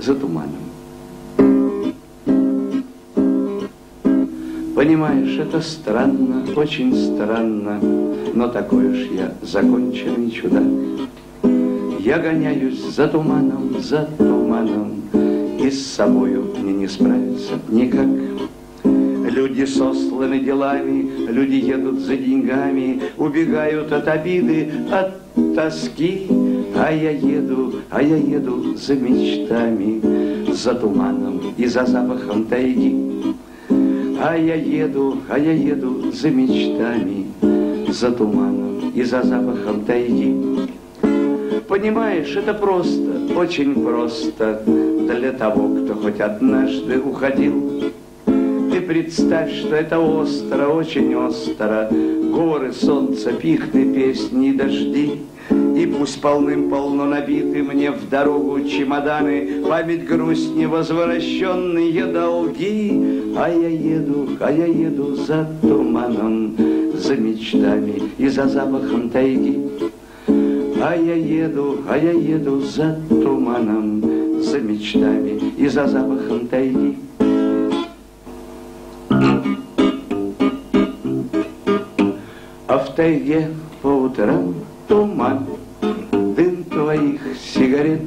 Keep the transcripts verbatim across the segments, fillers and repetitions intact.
за туманом. Понимаешь, это странно, очень странно, но такой уж я законченный чудак. Я гоняюсь за туманом, за туманом, и с собою мне не справиться никак. Люди сосланы делами, люди едут за деньгами, убегают от обиды, от тоски. А я еду, а я еду за мечтами, за туманом и за запахом тайги. А я еду, а я еду за мечтами, за туманом и за запахом тайги. Понимаешь, это просто, очень просто для того, кто хоть однажды уходил. Ты представь, что это остро, очень остро, горы, солнце, пихты, песни и дожди. И пусть полным-полно набиты мне в дорогу чемоданы, память, грусть, невозвращенные долги. А я еду, а я еду за туманом, за мечтами и за запахом тайги. А я еду, а я еду за туманом, за мечтами и за запахом тайги. А в тайге по утрам туман, дым твоих сигарет.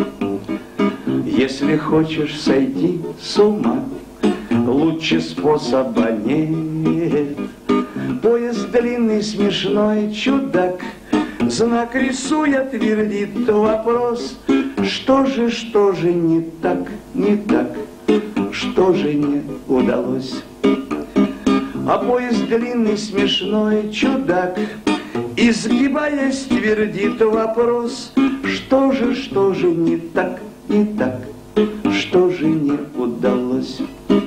Если хочешь сойти с ума, лучше способа нет. Поезд длинный, смешной, чудак, знак рисуя, твердит вопрос. Что же, что же не так, не так, что же не удалось? А поезд длинный, смешной, чудак, изгибаясь, твердит вопрос. Что же, что же не так, не так, что же не удалось?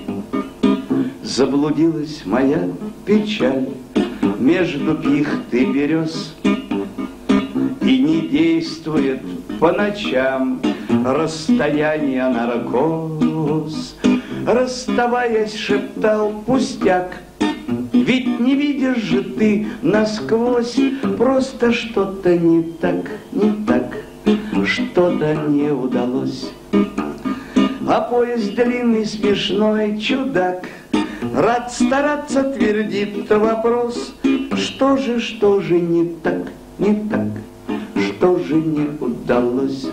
Заблудилась моя печаль между пихты берез, и не действует по ночам расстояние наркоз. Расставаясь, шептал пустяк, ведь не видишь же ты насквозь, просто что-то не так, не так, что-то не удалось. А поезд длинный, смешной, чудак, рад стараться, твердит вопрос. Что же, что же не так, не так, что же не удалось?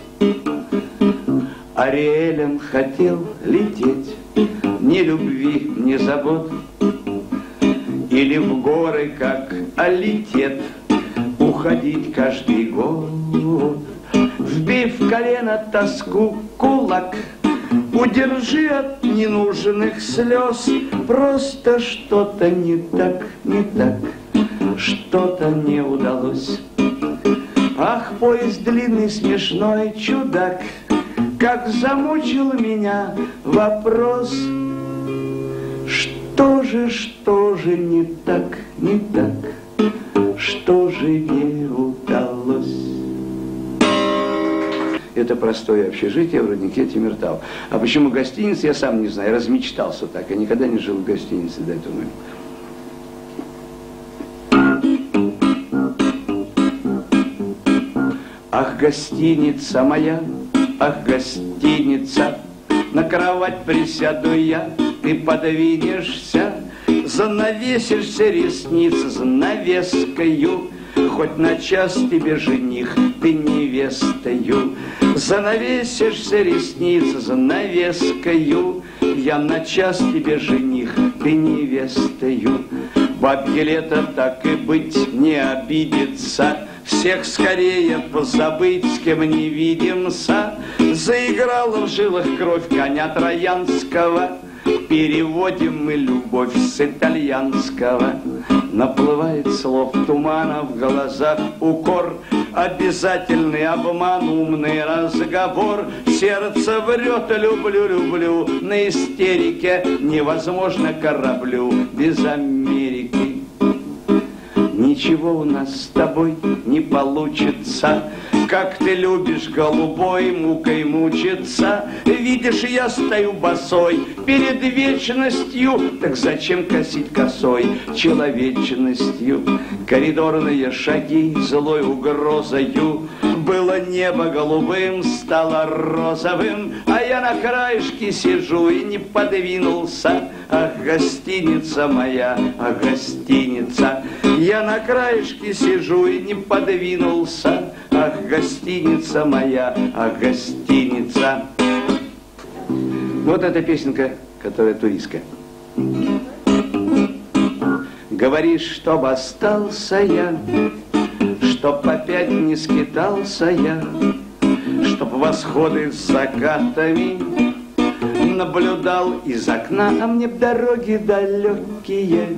Ариэлем хотел лететь, ни любви, ни забот, или в горы, как алитет, уходить каждый год. Вбив в колено тоску кулак, удержи от ненужных слез. Просто что-то не так, не так, что-то не удалось. Ах, поезд длинный, смешной, чудак, как замучил меня вопрос. Что же, что же не так, не так, что же не удалось? Это простое общежитие в роднике Тимиртау. А почему гостиница, я сам не знаю, размечтался так. Я никогда не жил в гостинице до этого момента. Ах, гостиница моя, ах, гостиница, на кровать присяду я, ты подвинешься, занавесишься ресниц занавескою, хоть на час тебе жених, ты невестою. Занавесишься ресниц занавескою, я на час тебе жених, ты невестою. Бабье лето, так и быть, не обидится, всех скорее позабыть, с кем не видимся. Заиграла в жилах кровь коня троянского, переводим мы любовь с итальянского. Наплывает слов тумана, в глазах укор, обязательный обман, умный разговор. Сердце врет, люблю, люблю, на истерике невозможно кораблю без Америки. Ничего у нас с тобой не получится, как ты любишь, голубой, мукой мучиться. Видишь, я стою босой перед вечностью, так зачем косить косой человечностью? Коридорные шаги злой угрозою Было небо голубым, стало розовым, а я на краешке сижу и не подвинулся. Ах, гостиница моя, ах, гостиница. Я на краешке сижу и не подвинулся. Ах, гостиница моя, ах, гостиница. Вот эта песенка, которая туристская. Говоришь, чтоб остался я, чтоб опять не скитался я, чтоб восходы с закатами наблюдал из окна, а мне дороги далекие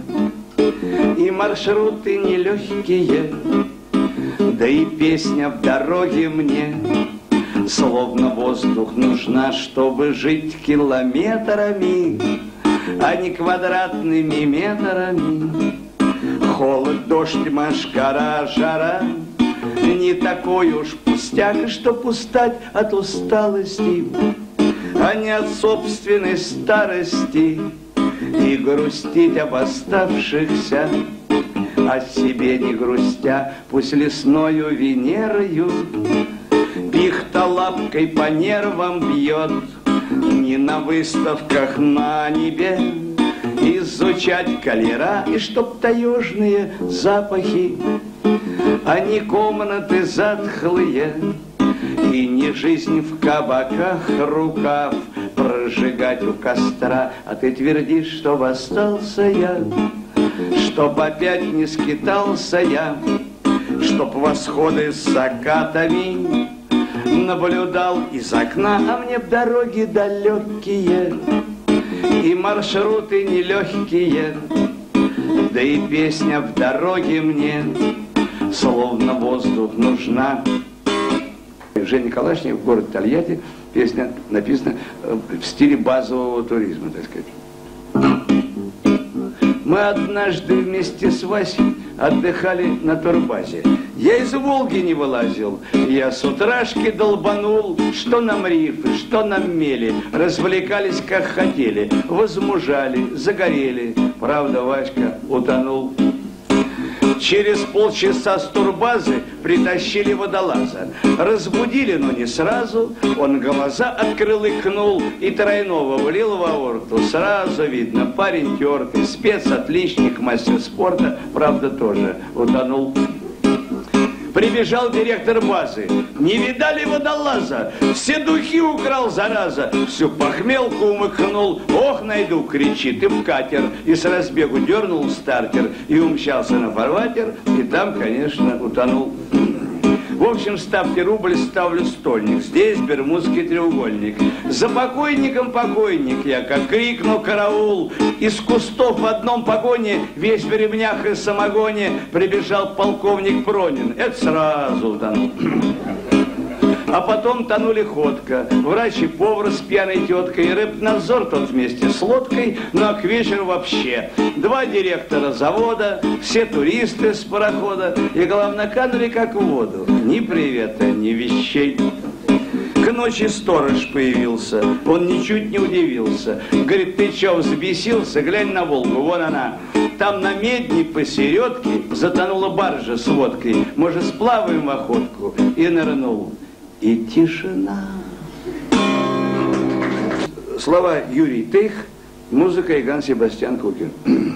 и маршруты нелегкие, да и песня в дороге мне словно воздух нужна, чтобы жить километрами, а не квадратными метрами. Холод, дождь, мошкара, жара не такой уж пустяк, чтоб устать от усталости, а не от собственной старости, и грустить об оставшихся, о себе не грустя. Пусть лесною Венерою пихта лапкой по нервам бьет, не на выставках на небе изучать калера, и чтоб таежные запахи, а не комнаты затхлые, и не жизнь в кабаках рукав прожигать у костра. А ты твердишь, чтоб остался я, чтоб опять не скитался я, чтоб восходы с закатами наблюдал из окна, а мне дороги далекие и маршруты нелегкие, да и песня в дороге мне словно воздух нужна. Женя Калашников, город Тольятти. Песня написана в стиле базового туризма, так сказать. Мы однажды вместе с Васей отдыхали на турбазе. Я из Волги не вылазил, я с утрашки долбанул, что нам рифы, что нам мели, развлекались как хотели, возмужали, загорели, правда, Васька утонул. Через полчаса с турбазы притащили водолаза. Разбудили, но не сразу. Он глаза открыл, икнул и тройного влил в аорту. Сразу видно, парень тертый, спец, отличник, мастер спорта, правда, тоже утонул. Прибежал директор базы. Не видали водолаза? Все духи украл, зараза. Всю похмелку умыкнул. Ох, найду, кричит, и в катер. И с разбегу дернул стартер. И умчался на фарватер. И там, конечно, утонул. В общем, ставьте рубль, ставлю стольник. Здесь бермудский треугольник. За покойником покойник я, как крикну караул. Из кустов в одном погоне, весь в ремнях и самогоне, прибежал полковник Пронин. Это сразу утонул. А потом тонули ходка, врач и повар с пьяной теткой, рыбнадзор тот вместе с лодкой, ну а к вечеру вообще два директора завода, все туристы с парохода, и главное, канули как в воду. Ни привета, ни вещей. К ночи сторож появился, он ничуть не удивился. Говорит, ты чё, взбесился? Глянь на Волгу, вон она. Там на медне посередке затонула баржа с водкой. Может, сплаваем в охотку? И нырнул. И тишина. Слова Юрий Тейх, музыка Иоганн Себастьян Кукин.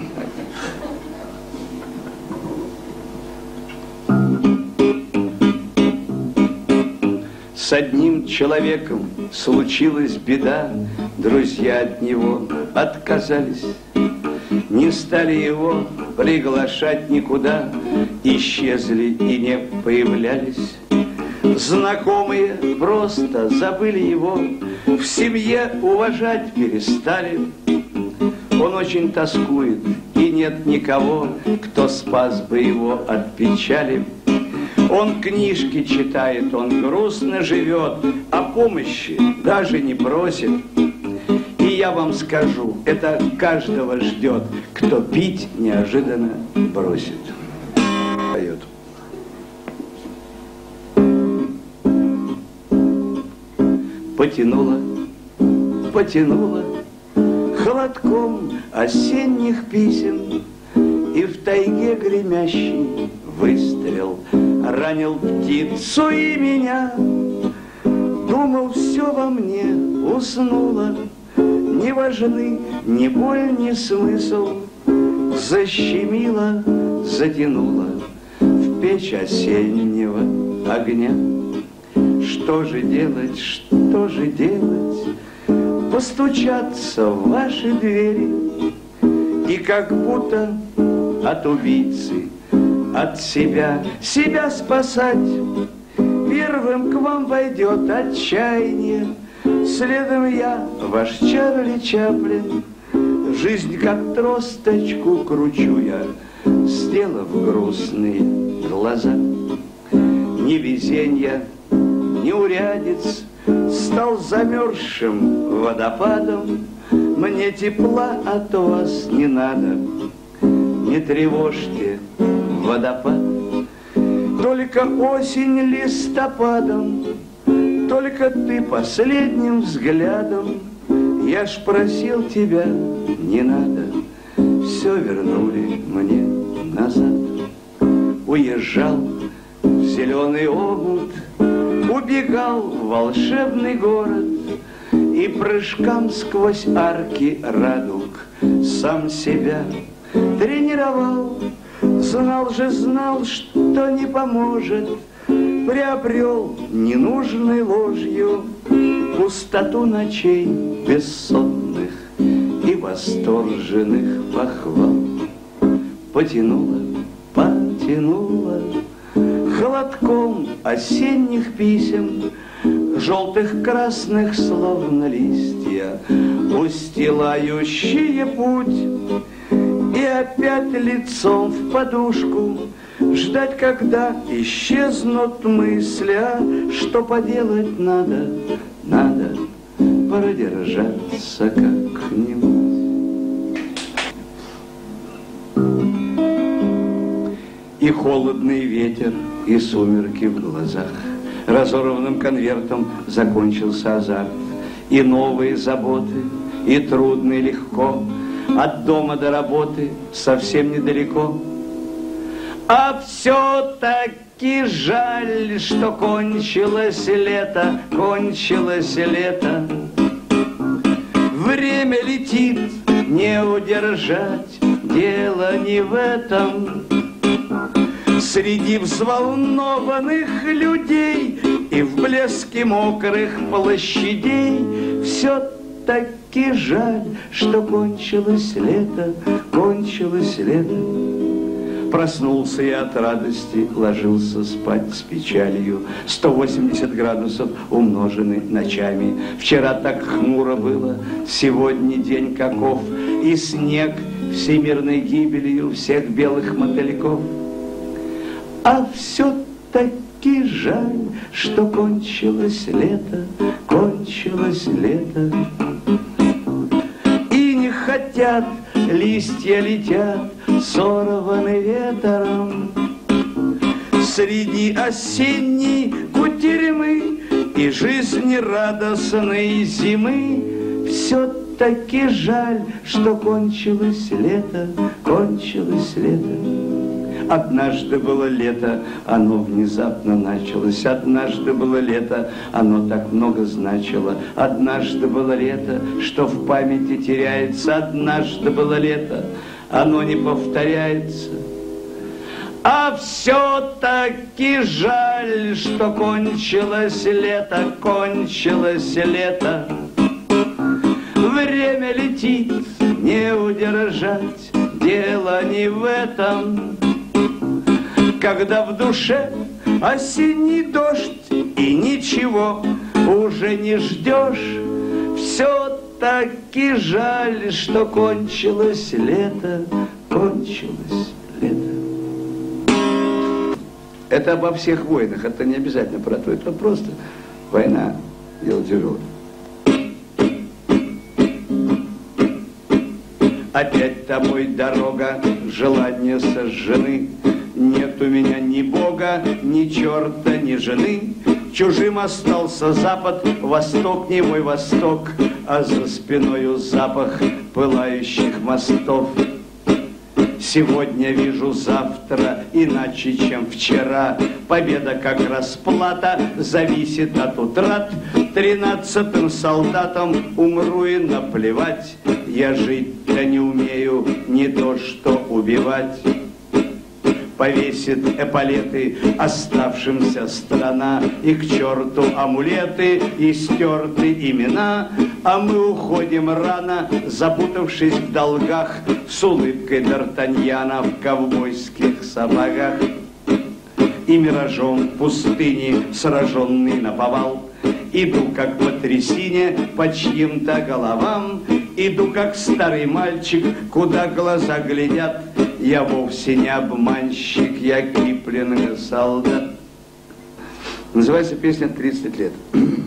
С одним человеком случилась беда, друзья от него отказались, не стали его приглашать никуда, исчезли и не появлялись. Знакомые просто забыли его, в семье уважать перестали. Он очень тоскует, и нет никого, кто спас бы его от печали. Он книжки читает, он грустно живет, а помощи даже не просит. И я вам скажу, это каждого ждет, кто пить неожиданно бросит. Поет. Потянуло, потянуло холодком осенних писем, и в тайге гремящий выстрел ранил птицу и меня. Думал, все во мне уснуло, не важны ни боль, ни смысл. Защемило, затянуло в печь осеннего огня. Что же делать, что же делать? Постучаться в ваши двери и как будто от убийцы, от себя, себя спасать. Первым к вам войдет отчаяние, следом я, ваш Чарли Чаплин. Жизнь как тросточку кручу я, сделав грустные глаза. Невезенья, неурядиц, стал замерзшим водопадом. Мне тепла от вас не надо, не тревожьте водопад. Только осень листопадом, только ты последним взглядом. Я ж просил тебя, не надо, все вернули мне назад. Уезжал в зеленый омут, убегал в волшебный город, и прыжкам сквозь арки радуг сам себя тренировал. Знал же, знал, что не поможет, приобрел ненужной ложью пустоту ночей бессонных и восторженных похвал. Потянуло, потянуло холодком осенних писем, желтых, красных, словно листья, устилающие путь. И опять лицом в подушку ждать, когда исчезнут мысли. А что поделать надо, надо продержаться как-нибудь. И холодный ветер, и сумерки в глазах. Разорванным конвертом закончился азарт. И новые заботы, и трудно, и легко. От дома до работы совсем недалеко. А все-таки жаль, что кончилось лето, кончилось лето. Время летит, не удержать, дело не в этом. Среди взволнованных людей и в блеске мокрых площадей все-таки жаль, что кончилось лето, кончилось лето. Проснулся я от радости, ложился спать с печалью. сто восемьдесят градусов умножены ночами. Вчера так хмуро было, сегодня день каков. И снег всемирной гибелью всех белых мотыльков. А все-таки жаль, что кончилось лето, кончилось лето. И не хотят, листья летят, сорваны ветром. Среди осенней кутерьмы и жизнерадостной зимы все-таки жаль, что кончилось лето, кончилось лето. Однажды было лето, оно внезапно началось. Однажды было лето, оно так много значило. Однажды было лето, что в памяти теряется. Однажды было лето, оно не повторяется. А все-таки жаль, что кончилось лето, кончилось лето. Время летит, не удержать, дело не в этом. Когда в душе осенний дождь и ничего уже не ждешь, все-таки жаль, что кончилось лето, кончилось лето. Это обо всех войнах, это не обязательно про то, это просто война, дело тяжелое. Опять тобой дорога, желания сожжены. Нет у меня ни Бога, ни черта, ни жены. Чужим остался запад, восток не мой восток, а за спиною запах пылающих мостов. Сегодня вижу, завтра иначе, чем вчера. Победа как расплата зависит от утрат. Тринадцатым солдатом умру и наплевать. Я жить-то не умею, не то что убивать. Повесит эполеты оставшимся страна, и к черту амулеты, и стерты имена. А мы уходим рано, запутавшись в долгах, с улыбкой Д'Артаньяна в ковбойских сапогах. И миражом пустыни, сраженный наповал, иду, как по трясине, по чьим-то головам. Иду, как старый мальчик, куда глаза глядят. Я вовсе не обманщик, я Киплинга солдат. Называется песня «тридцать лет».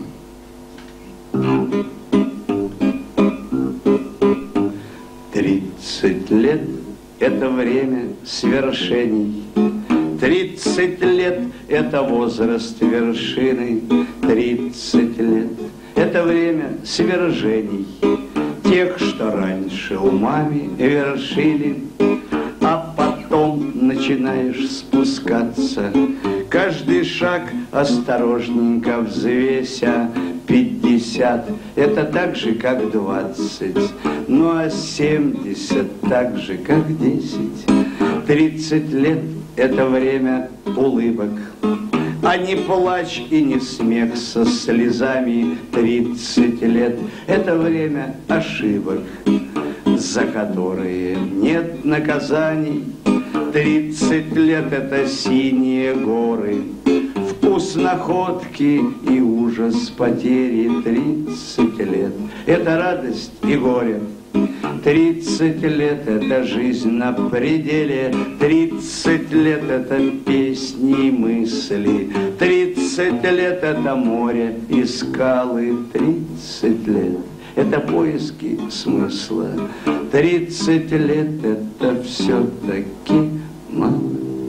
Тридцать лет – это время свершений. Тридцать лет – это возраст вершины. Тридцать лет – это время свержений. Тех, что раньше умами вершили. А потом начинаешь спускаться, каждый шаг осторожненько взвеся. Пятьдесят – это так же, как двадцать, ну а семьдесят так же, как десять. Тридцать лет – это время улыбок, а не плач и не смех со слезами. Тридцать лет – это время ошибок, за которые нет наказаний. Тридцать лет – это синие горы, вкус находки и ужас потери. Тридцать лет – это радость и горе. Тридцать лет – это жизнь на пределе. Тридцать лет – это песни и мысли. Тридцать лет – это море и скалы. Тридцать лет – это поиски смысла. Тридцать лет – это все-таки мало.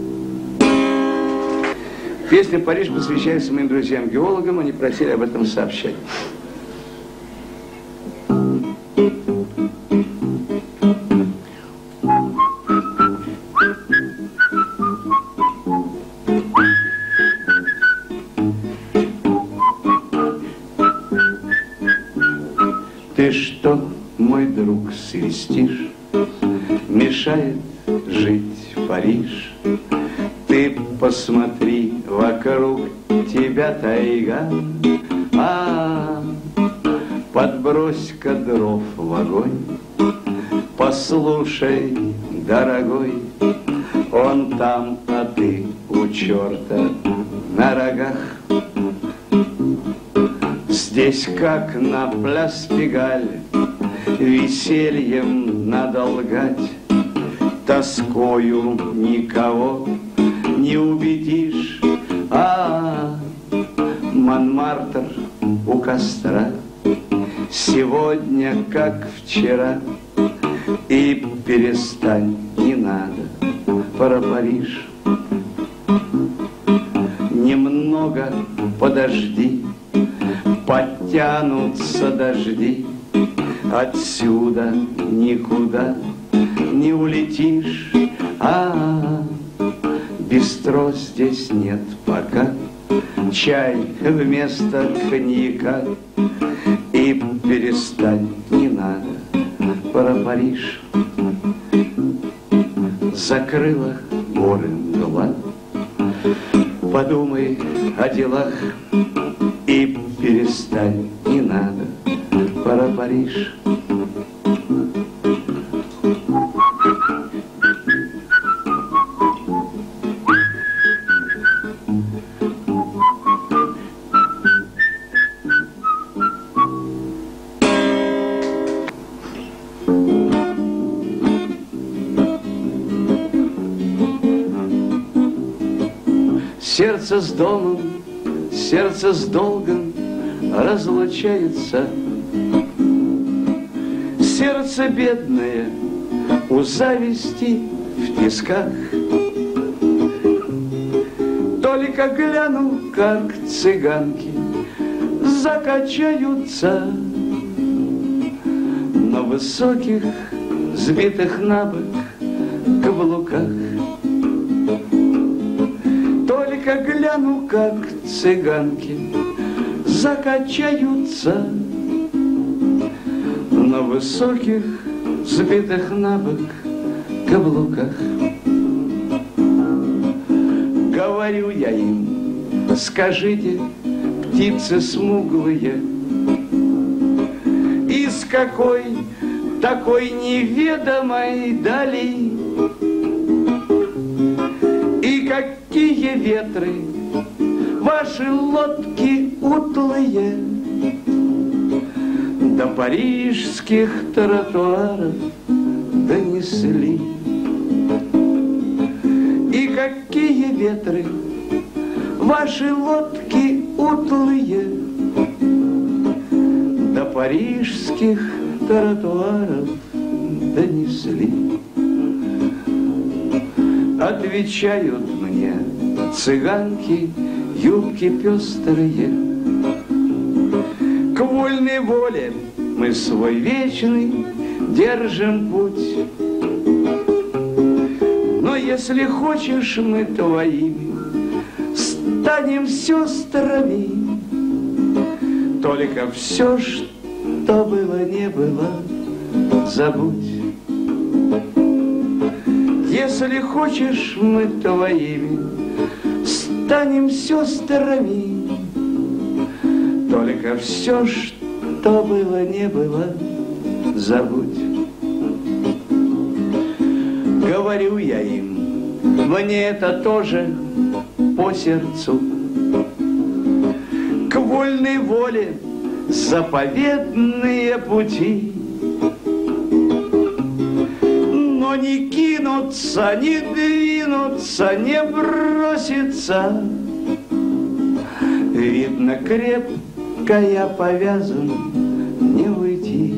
Песня «Париж» посвящается моим друзьям-геологам. Они просили об этом сообщать. Ты что, мой друг, свистишь? Мешает жить Париж. Ты посмотри, вокруг тебя тайга. А, подбрось-ка дров в огонь. Послушай, дорогой, он там, а ты у черта на рогах. Здесь, как на пляс-пигаль, весельем надо лгать. Тоскою никого не убедишь. А, Монмартр у костра, сегодня как вчера. И перестань, не надо, про Париж. Немного подожди, подтянутся дожди. Отсюда никуда не улетишь. А, бистро здесь нет пока, чай вместо коньяка. И перестань, не надо, про Париж. Закрыла горы мгла. Подумай о делах и перестань, не надо, про Париж. Сердце с домом, сердце с долгом разлучается. Сердце бедное у зависти в тисках. Только гляну, как цыганки закачаются на высоких, сбитых на бок каблуках. Только гляну, как цыганки закачаются на высоких, сбитых на бок каблуках. Говорю я им: скажите, птицы смуглые, из какой такой неведомой дали, и какие ветры ваши лодки утлые до парижских тротуаров донесли. И какие ветры ваши лодки утлые до парижских тротуаров донесли. Отвечают мне цыганки, юбки пестрые: к вольной воле мы свой вечный держим путь. Но если хочешь, мы твоими станем сестрами. Только все, что было, не было, забудь. Если хочешь, мы твоими станем сестрами. Только все, что было, не было, забудь. Говорю я им: мне это тоже по сердцу. К вольной воле заповедные пути. Но не кинуться, не двинуться, не броситься. Видно, крепко я повязан, не уйти.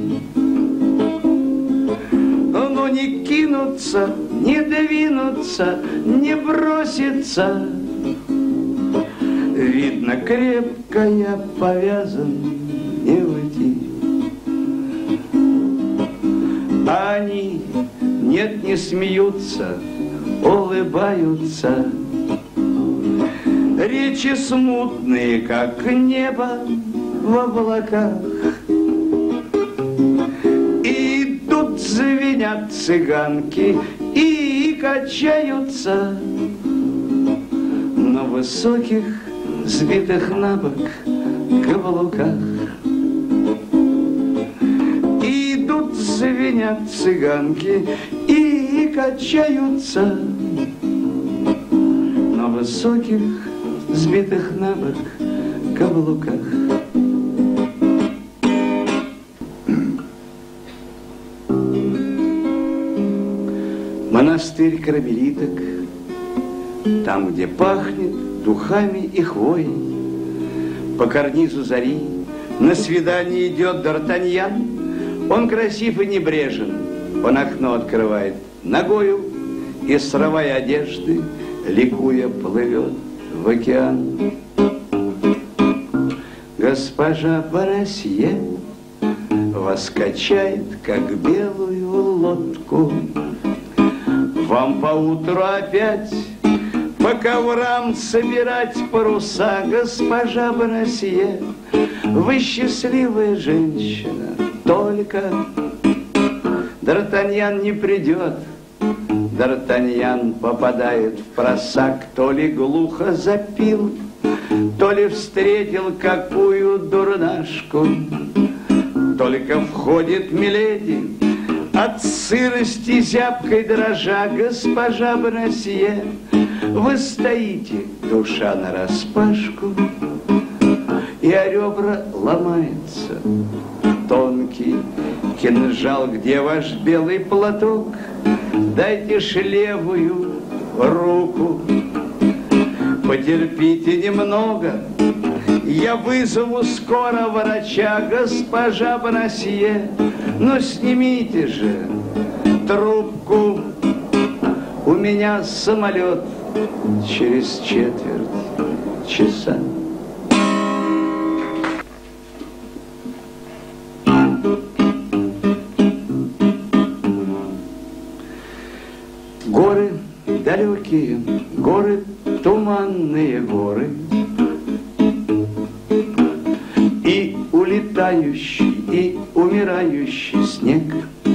Но не кинуться, не двинуться, не броситься. Видно, крепко я повязан, не уйти. Они нет, не смеются, улыбаются. Речи смутные, как небо в облаках. И тут звенят цыганки и качаются на высоких, сбитых на бок каблуках. И идут, звенят цыганки и качаются на высоких, сбитых на бок каблуках. Монастырь кармелиток, там, где пахнет духами и хвоей, по карнизу зари на свидание идет Д'Артаньян. Он красив и небрежен, он окно открывает ногою и, срывая одежды, ликуя, плывет в океан. Госпожа Бонасье вас качает, как белую лодку. Вам поутру опять по коврам собирать паруса. Госпожа Бонасье, вы счастливая женщина, только Д'Артаньян не придет. Д'Артаньян попадает в просак, то ли глухо запил, то ли встретил какую дурнашку. Только входит миледи, от сырости зябкой дрожа. Госпожа Бонасье, вы стоите, душа нараспашку, и о ребра ломается тонкий кинжал. Где ваш белый платок? Дайте ж левую руку. Потерпите немного, я вызову скоро врача. Госпожа Бонасье, ну снимите же трубку. У меня самолет через четверть часа. далекие горы, туманные горы, и улетающий, и умирающий снег.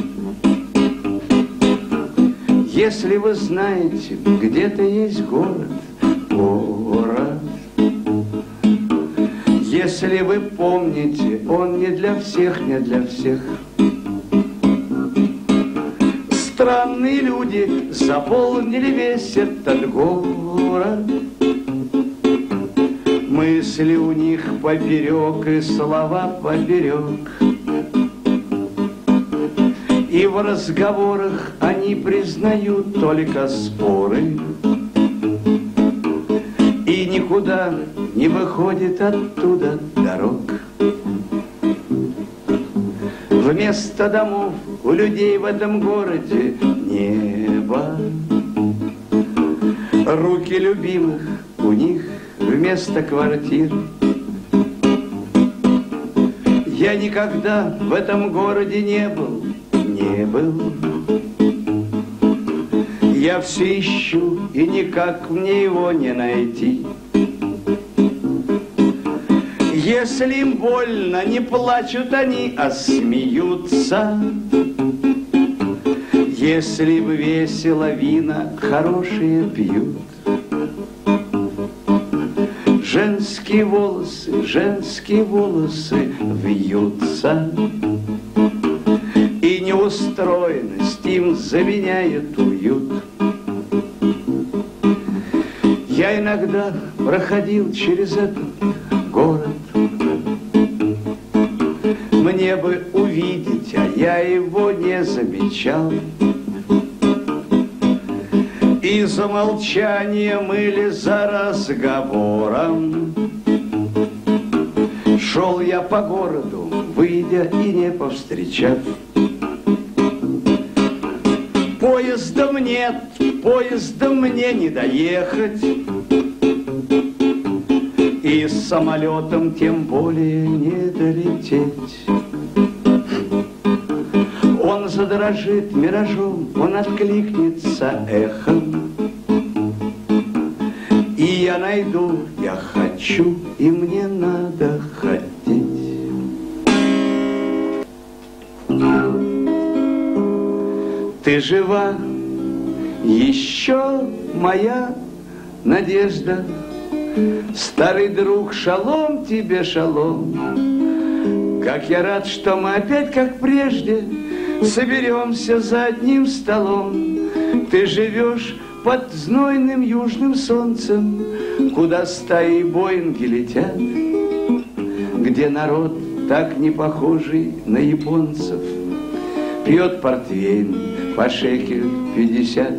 Если вы знаете, где-то есть город, город, если вы помните, он не для всех, не для всех. Странные люди заполнили весь этот город. Мысли у них поперек и слова поперек. И в разговорах они признают только споры. И никуда не выходит оттуда дорог. Вместо домов у людей в этом городе небо. Руки любимых у них вместо квартир. Я никогда в этом городе не был, не был. Я все ищу, и никак мне его не найти. Если им больно, не плачут они, а смеются. Если бы весело, вина хорошие пьют. Женские волосы, женские волосы вьются. И неустроенность им заменяет уют. Я иногда проходил через этот город. Мне бы увидеть, а я его не замечал. И за молчанием или за разговором шел я по городу, выйдя и не повстречав. Поездом нет, поездом мне не доехать. И с самолетом тем более не долететь. Он задрожит миражом, он откликнется эхом. И я найду, я хочу, и мне надо хотеть. Ты жива, еще моя надежда. Старый друг, шалом тебе, шалом. Как я рад, что мы опять, как прежде, соберемся за одним столом. Ты живешь под знойным южным солнцем, куда стаи Боинги летят, где народ, так не похожий на японцев, пьет портвейн по шекелю пятьдесят.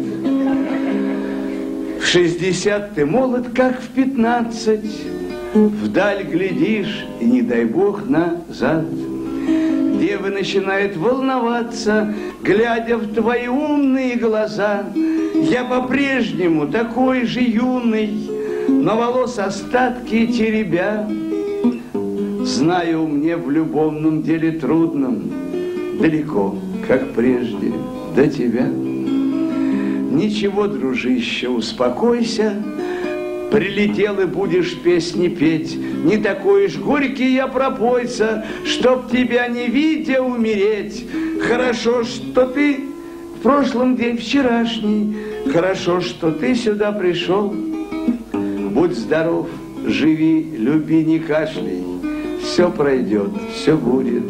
В шестьдесят ты молод, как в пятнадцать, вдаль глядишь, и не дай бог назад. Дева начинает волноваться, глядя в твои умные глаза. Я по-прежнему такой же юный, но волос остатки теребя. Знаю, мне в любовном деле трудном, далеко, как прежде, до тебя. Ничего, дружище, успокойся, прилетел и будешь песни петь. Не такой уж горький я пропойца, чтоб тебя не видя умереть. Хорошо, что ты в прошлом день вчерашний, хорошо, что ты сюда пришел. Будь здоров, живи, люби, не кашляй. Все пройдет, все будет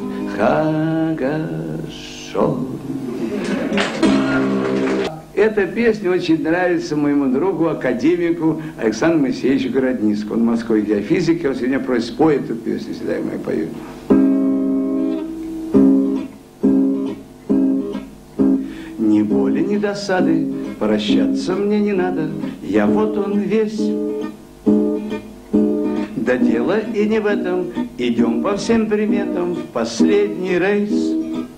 хорошо. Эта песня очень нравится моему другу, академику Александру Моисеевичу Городницкому. Он морской геофизик, он сегодня просит спой эту песню, всегда ему я пою. Ни боли, ни досады, прощаться мне не надо, я вот он весь. Да дело и не в этом, идем по всем приметам в последний рейс.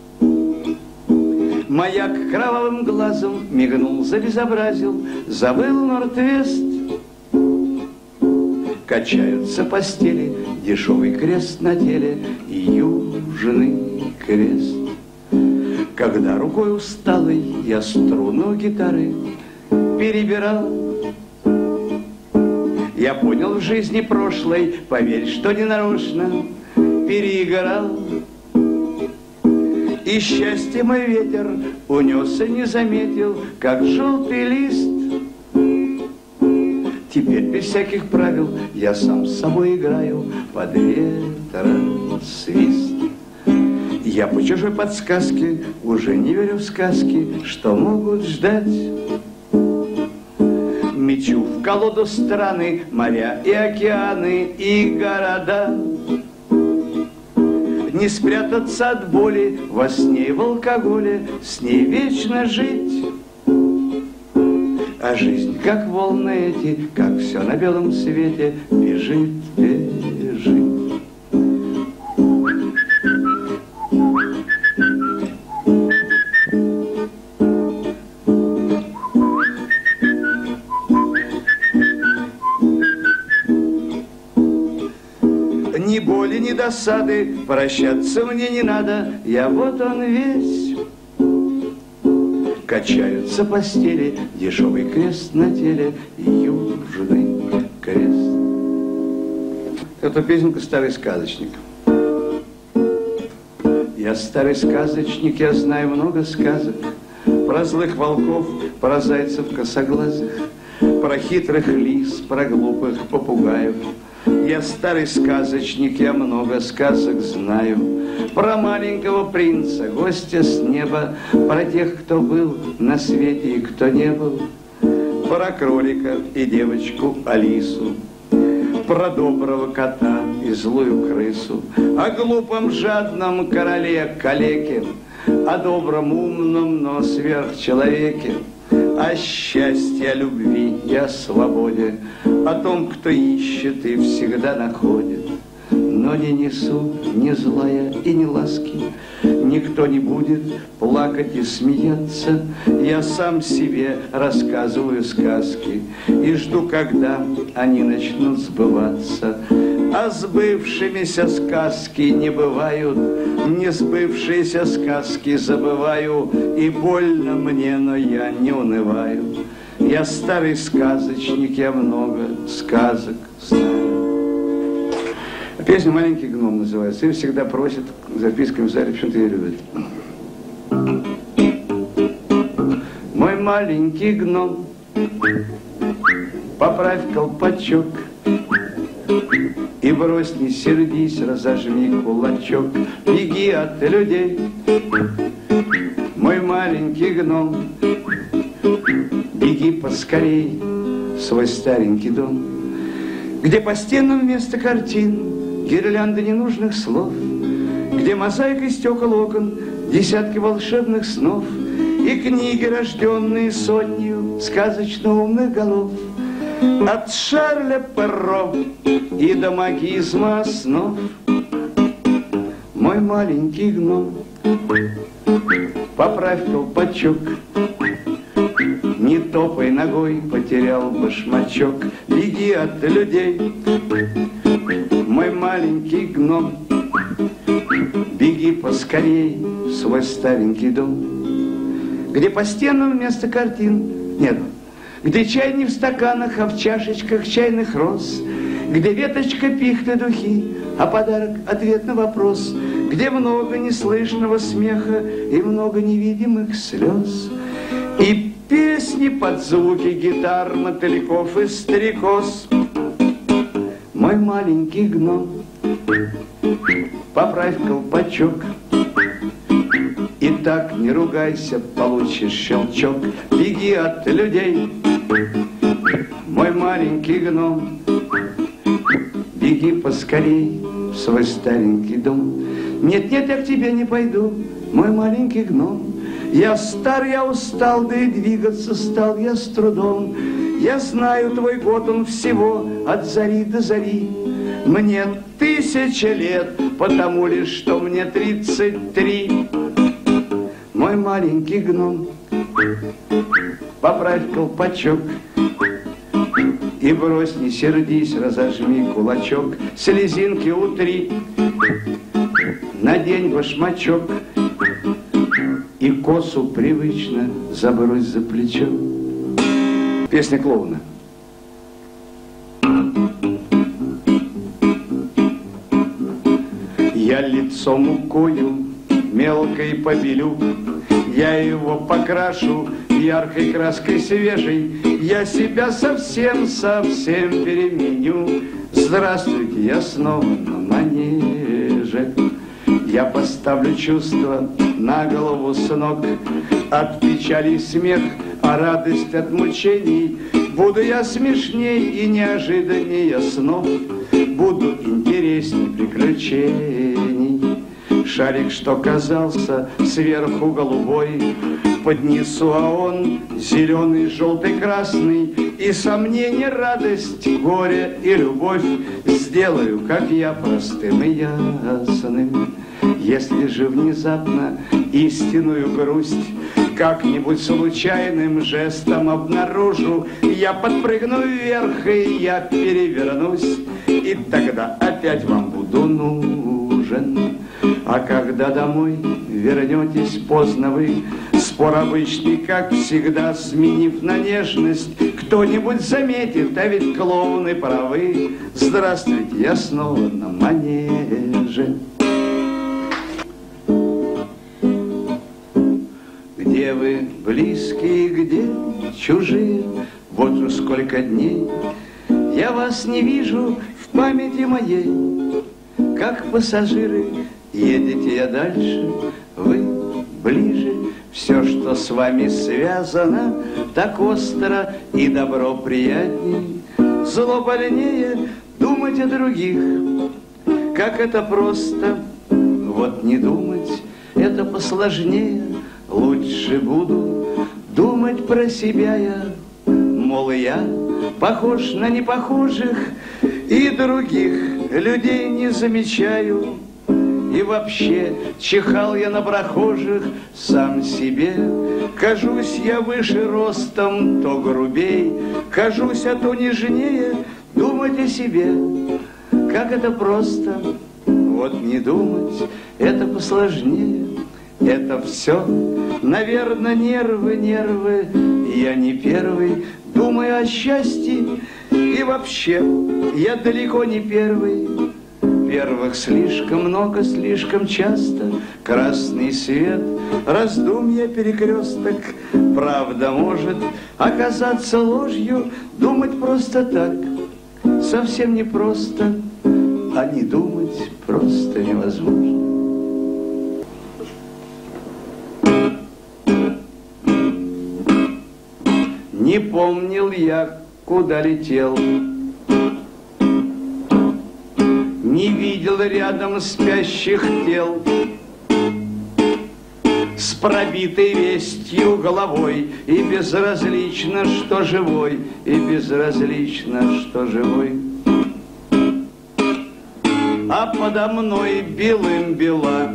Маяк кровавым глазом мигнул, забезобразил, завыл Норд-Вест. Качаются постели, дешевый крест на теле и южный крест. Когда рукой усталой я струну гитары перебирал. Я понял в жизни прошлой, поверь, что ненарочно переиграл. И счастье мой ветер унес и не заметил, как желтый лист. Теперь без всяких правил я сам с собой играю под ветросвист. Я по чужой подсказке уже не верю в сказки, что могут ждать. Мечу в колоду страны, моря и океаны, и города. Не спрятаться от боли во сне и в алкоголе, с ней вечно жить. А жизнь, как волны эти, как все на белом свете, бежит, бежит. Ни боли, ни досады, прощаться мне не надо, я вот он весь. Качаются постели, дешевый крест на теле, южный крест. Это песенка «Старый сказочник». Я старый сказочник, я знаю много сказок про злых волков, про зайцев косоглазых, про хитрых лис, про глупых попугаев. Я старый сказочник, я много сказок знаю про маленького принца, гостя с неба, про тех, кто был на свете и кто не был, про кролика и девочку Алису, про доброго кота и злую крысу, о глупом жадном короле калеке, о добром умном, но сверхчеловеке, о счастье, о любви и о свободе, о том, кто ищет и всегда находит. Но не несу ни злая и ни ласки, никто не будет плакать и смеяться. Я сам себе рассказываю сказки и жду, когда они начнут сбываться. А сбывшимися сказки не бывают, не сбывшиеся сказки забываю, и больно мне, но я не унываю. Я старый сказочник, я много сказок знаю. Песня «Маленький гном» называется. Ее всегда просят записками в зале, почему-то ее любят. Мой маленький гном, поправь колпачок и брось, не сердись, разожми кулачок, беги от людей. Мой маленький гном, беги поскорей в свой старенький дом, где по стенам вместо картин гирлянды ненужных слов, где мозаика стекол окон, десятки волшебных снов и книги, рожденные сотнью сказочно умных голов. От Шарля Перро и до магизма основ. Мой маленький гном, поправь колпачок, не топай ногой, потерял башмачок, беги от людей. Мой маленький гном, беги поскорей в свой старенький дом, где по стенам вместо картин нет, где чай не в стаканах, а в чашечках чайных роз, где веточка пихты духи, а подарок ответ на вопрос, где много неслышного смеха и много невидимых слез, и песни под звуки гитар, мотыльков и стрекоз. Мой маленький гном, поправь колпачок, и так не ругайся, получишь щелчок, беги от людей. Мой маленький гном, беги поскорей в свой старенький дом. Нет, нет, я к тебе не пойду, мой маленький гном. Я стар, я устал, да и двигаться стал я с трудом. Я знаю твой год, он всего от зари до зари. Мне тысяча лет, потому лишь, что мне тридцать три. Мой маленький гном, поправь колпачок и брось, не сердись, разожми кулачок, слезинки утри, надень башмачок и косу привычно забрось за плечо. Песня клоуна. Я лицо мукою мелкой побелю, я его покрашу яркой краской свежей, я себя совсем-совсем переменю. Здравствуйте, я снова на манеже. Я поставлю чувства на голову с ног, от печали смех, а радость от мучений. Буду я смешней и неожиданнее снов, буду интересней приключений. Шарик, что казался сверху голубой, поднесу, а он зеленый, желтый, красный. И сомнение, радость, горе и любовь сделаю, как я, простым и ясным. Если же внезапно истинную грусть как-нибудь случайным жестом обнаружу, я подпрыгну вверх, и я перевернусь, и тогда опять вам буду нужен. А когда домой вернетесь поздно вы, спор обычный, как всегда, сменив на нежность, кто-нибудь заметит, а ведь клоуны правы. Здравствуйте, я снова на манеже. Где вы, близкие, где чужие? Вот уж сколько дней я вас не вижу в памяти моей. Как пассажиры едете я дальше, вы ближе. Все, что с вами связано, так остро и добро приятней. Зло больнее думать о других, как это просто. Вот не думать, это посложнее. Лучше буду думать про себя я, мол, я похож на непохожих, и других людей не замечаю. И вообще чихал я на прохожих сам себе. Кажусь я выше ростом, то грубей, кажусь, а то нежнее. Думать о себе, как это просто. Вот не думать, это посложнее. Это все, наверное, нервы, нервы. Я не первый, думаю о счастье. И вообще, я далеко не первый. Первых слишком много, слишком часто. Красный свет, раздумья, перекресток. Правда может оказаться ложью. Думать просто так, совсем не просто. А не думать просто невозможно. Не помнил я, куда летел, не видел рядом спящих тел, с пробитой вестью головой, и безразлично, что живой, и безразлично, что живой. А подо мной белым бела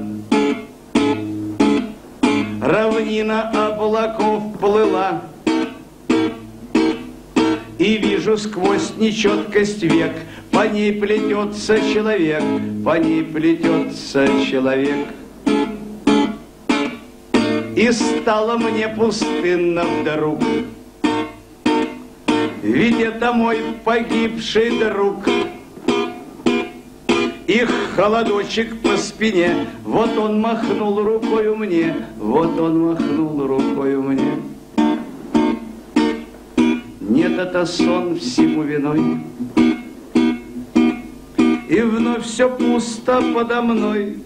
равнина облаков плыла, и вижу сквозь нечеткость век, по ней плетется человек, по ней плетется человек. И стало мне пустынно вдруг, ведь это мой погибший друг. И холодочек по спине, вот он махнул рукою мне, вот он махнул рукою мне. Нет, это сон всему виной, и вновь все пусто подо мной.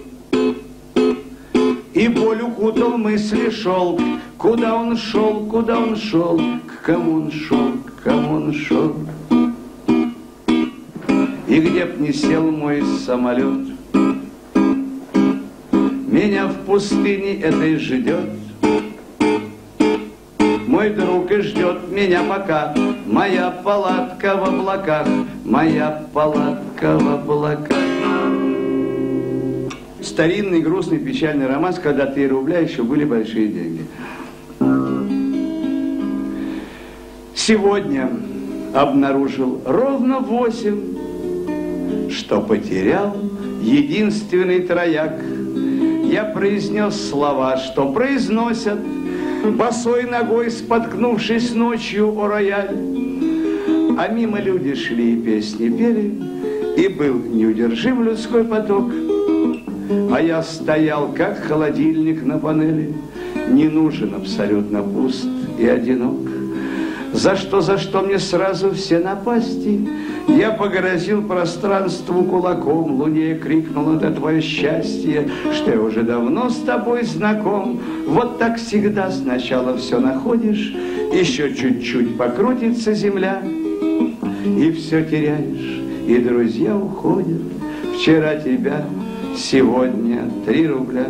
И боль укутал мысли шелк, куда он шел, куда он шел, к кому он шел, к кому он шел. И где б не сел мой самолет, меня в пустыне этой ждет. Мой друг и ждет меня пока, моя палатка в облаках, моя палатка в облаках. Старинный, грустный, печальный романс, когда три рубля еще были большие деньги. Сегодня обнаружил ровно восемь, что потерял единственный трояк. Я произнес слова, что произносят босой ногой споткнувшись ночью о рояль. А мимо люди шли и песни пели, и был неудержим людской поток. А я стоял, как холодильник на панели, не нужен, абсолютно пуст и одинок. За что, за что мне сразу все напасти? Я погрозил пространству кулаком, луне крикнул: это твое счастье, что я уже давно с тобой знаком. Вот так всегда сначала все находишь, еще чуть-чуть покрутится земля, и все теряешь, и друзья уходят. Вчера тебя, сегодня три рубля.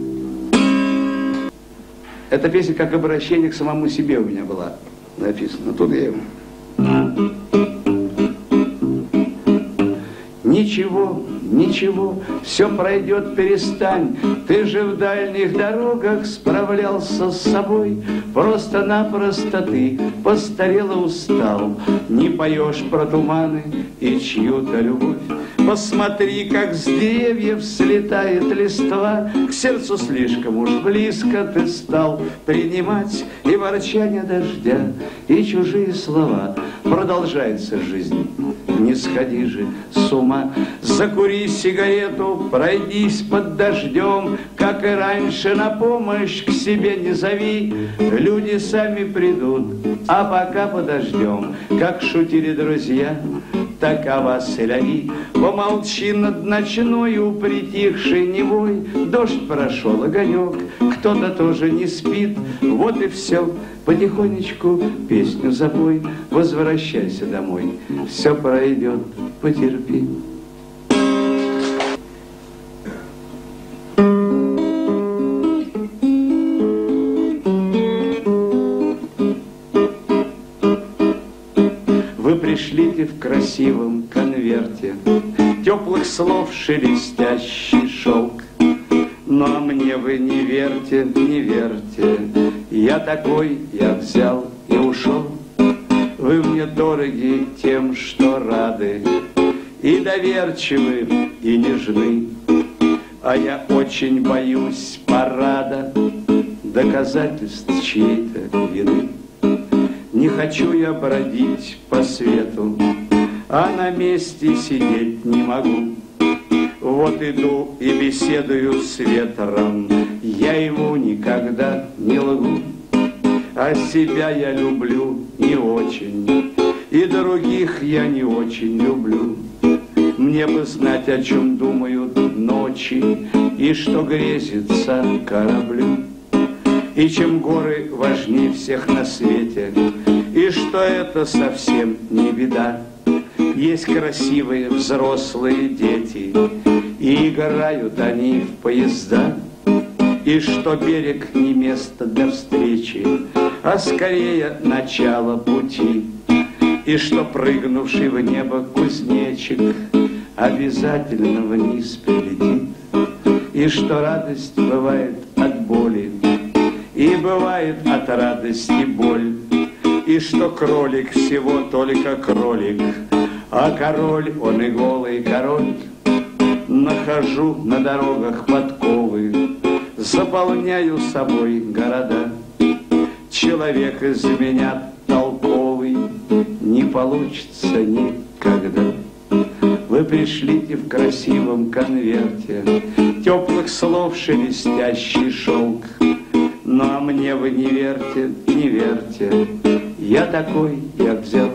Эта песня как обращение к самому себе у меня была написано. Тут я... Ничего, ничего, все пройдет, перестань. Ты же в дальних дорогах справлялся с собой. Просто-напросто ты постарел и устал. Не поешь про туманы и чью-то любовь. Посмотри, как с деревьев слетает листва. К сердцу слишком уж близко ты стал принимать и ворчание дождя, и чужие слова. Продолжается жизнь, не сходи же с ума. Закури сигарету, пройдись под дождем, как и раньше, на помощь к себе не зови. Люди сами придут, а пока подождем. Как шутили друзья, такова селяви. Помолчи над ночною притихшей Невой. Дождь прошел, огонек, кто-то тоже не спит. Вот и все, потихонечку песню запой. Возвращайся домой, все пройдет, потерпи. Вы пришлите в красивом конверте теплых слов шелестящий шелк. Ну а мне вы не верьте, не верьте, я такой, я взял и ушел. Вы мне дороги тем, что рады, и доверчивы, и нежны. А я очень боюсь парада, доказательств чьей-то вины. Не хочу я бродить по свету, а на месте сидеть не могу. Вот иду и беседую с ветром, я ему никогда не лгу. А себя я люблю не очень, и других я не очень люблю. Мне бы знать, о чем думают ночи, и что грезится кораблю. И чем горы важнее всех на свете, и что это совсем не беда. Есть красивые взрослые дети, и играют они в поезда. И что берег не место для встречи, а скорее начало пути. И что прыгнувший в небо кузнечик обязательно вниз прилетит. И что радость бывает от боли, и бывает от радости боль. И что кролик всего только кролик, а король, он и голый король. Нахожу на дорогах подковы, заполняю собой города. Человек из меня толковый не получится никогда. Вы пришлите в красивом конверте теплых слов шелестящий шелк. Ну а мне вы не верьте, не верьте, я такой, я взял